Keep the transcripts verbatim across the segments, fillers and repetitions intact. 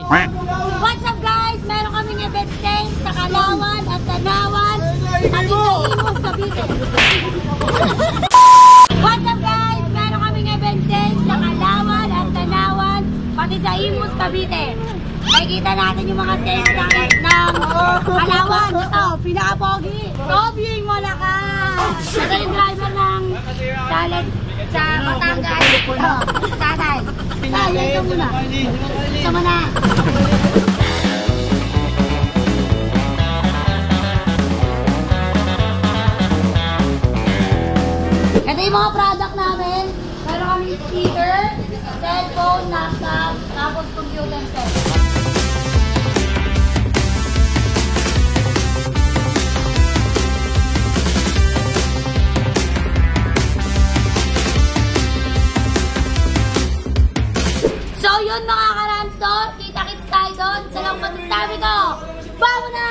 What's up guys? Meron kaming event sale sa Kalawan at Tanawan at sa Imus, Cavite. What's up guys? Meron kaming event sale sa Kalawan at Tanawan pati sa Imus, Cavite. Makikita natin yung mga sales ng, ng Kalawan. Ito, pinaka-pogi. Sobying Malakas. Ito yung driver ng Salas sa Batangas. Ito, tatay. Tayo, ito muna. Sama na. Ito yung mga product namin. Meron kami speaker, cellphone, laptop, tapos computer set. So yun mga ka-Ramstore, kita-kits tayo doon. Sa lang pagkasabi ko, bago na!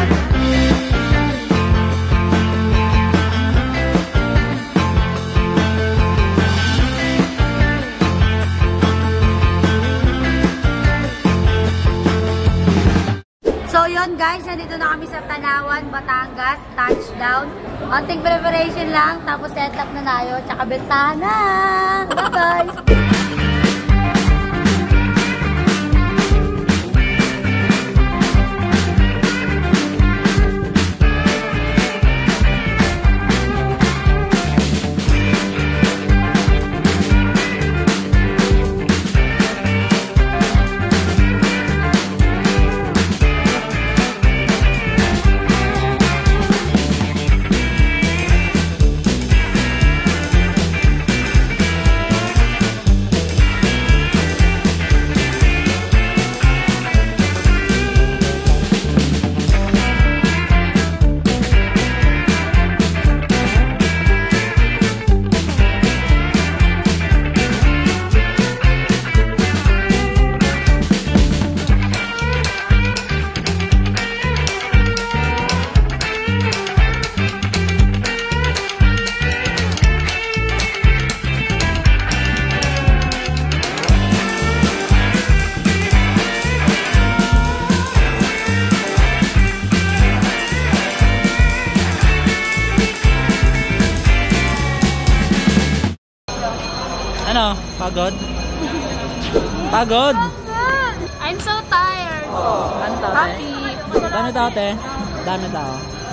So yun guys, nandito na kami sa Tanawan, Batangas, touchdown. Onting preparation lang, tapos setup na tayo, tsaka bentana. Bye-bye! Ano? Pagod? Pagod? I'm so tired. Ano tao, Happy. Dami tao, te? Dami tao.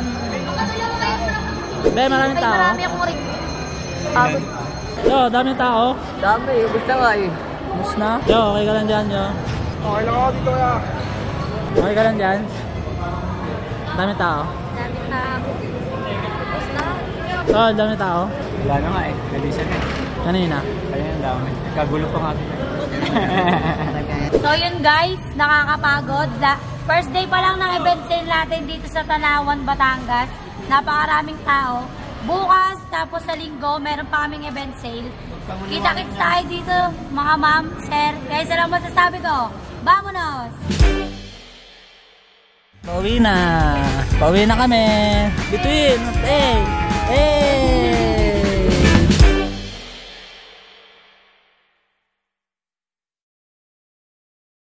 Be, maraming tao. Marami akong rin. Pagod. Yo, dami tao. Dami, basta nga eh. Mus na? Yo, okay ka lang dyan, yo. Okay lang ako dito ya. Okay ka lang dyan? Dami tao. Dami tao. Tapos na. Oh, dami tao. Wala na nga eh, nalisan eh. Kanina. Kaya ang dami. Kagulo pa nga. So yun guys, nakakapagod. First day pa lang ng event sale natin dito sa Tanawan, Batangas. Napakaraming tao. Bukas, tapos sa linggo, meron pa kaming event sale. Kita-kits tayo dito, mga ma'am, sir. Kaya sa lang masasabi ko, vamonos! Pauwi na. Pauwi na kami. Between. Hey! Hey!